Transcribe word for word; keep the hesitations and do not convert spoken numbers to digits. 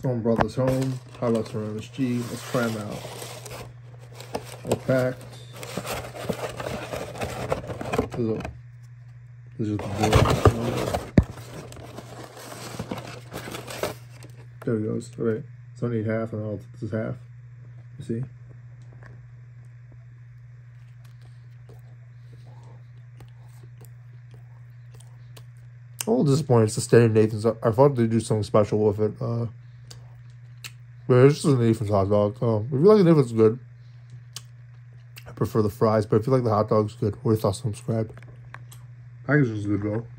Someone brought this home. Highlights from M S G. Let's try them out. All packed. This is the board. There it goes. All right. So I need half, and I'll this is half. You see? I'm a little disappointed it's the standard Nathan's. I thought they'd do something special with it. Uh, but it's just a Nathan's hot dog. Um, if you like the Nathan's good, I prefer the fries. But if you like the hot dogs, good. What are your thoughts? Subscribe. Package is good though.